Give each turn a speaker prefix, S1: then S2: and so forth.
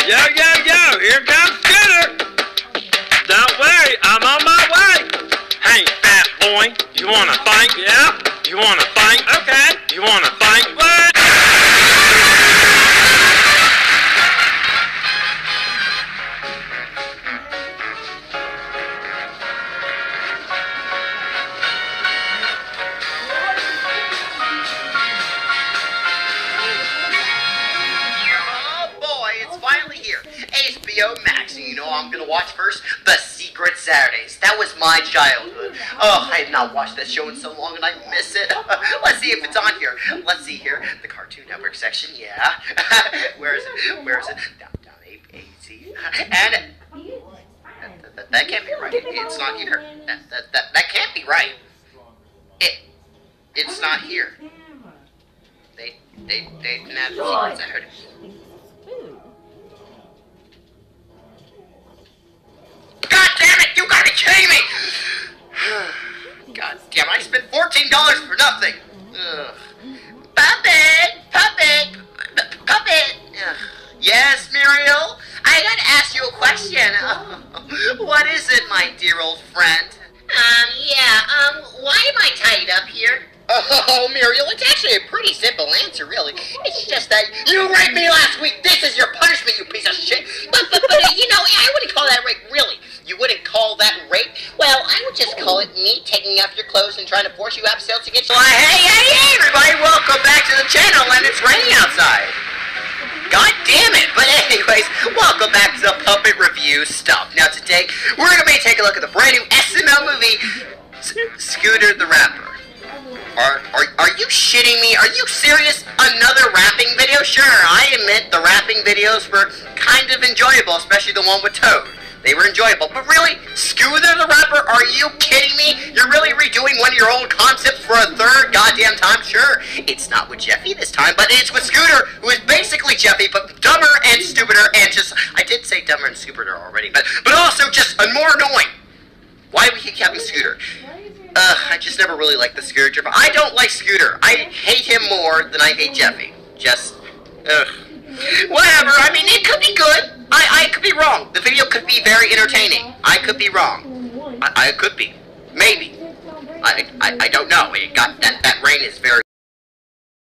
S1: Yo, yo, yo, here comes Scooter. Don't worry, I'm on my way. Hey, fat boy, you wanna fight? Yeah? You wanna fight? Okay. You wanna fight? What?
S2: Finally here, HBO Max, and you know what I'm gonna watch first? The Secret Saturdays. That was my childhood. Oh, I have not watched that show in so long and I miss it. Let's see if it's on here. Let's see here. The Cartoon Network section, yeah. Where is it? Where is it? Down, A-Z. And that can't be right. It's not here. That can't be right. It's not here. They didn't have the Secret Saturdays. God damn it! You gotta be kidding me! God damn! I spent $14 for nothing. Ugh. Puppet. Ugh. Yes, Muriel. I gotta ask you a question. What is it, my dear old friend? Why am I tied up here? Oh, Muriel, it's actually a pretty simple answer, really. It's just that you raped me last week. This is your punishment, you piece of shit. But you know, I wouldn't call that rape, really. You wouldn't call that rape? Well, I would just call it me taking off your clothes and trying to force you up sales to get you. Hey, everybody, welcome back to the channel, and it's raining outside. God damn it! But anyways, welcome back to the Puppet Review stuff. Now today, we're going to be taking a look at the brand new SML movie, Scooter the Rapper. Are you shitting me? Are you serious? Another rapping video? Sure, I admit the rapping videos were kind of enjoyable, especially the one with Toad. They were enjoyable. But really, Scooter the Rapper? Are you kidding me? You're really redoing one of your old concepts for a third goddamn time? Sure, it's not with Jeffy this time, but it's with Scooter, who is basically Jeffy, but dumber and stupider, and just, I did say dumber and stupider already, but also just more annoying. Why do we keep having Scooter? I just never really liked the Scooter Jeffy. I don't like Scooter. I hate him more than I hate Jeffy. Just, whatever. I mean, it could be good. I could be wrong. The video could be very entertaining. I could be wrong. I could be. Maybe. I don't know. That rain is very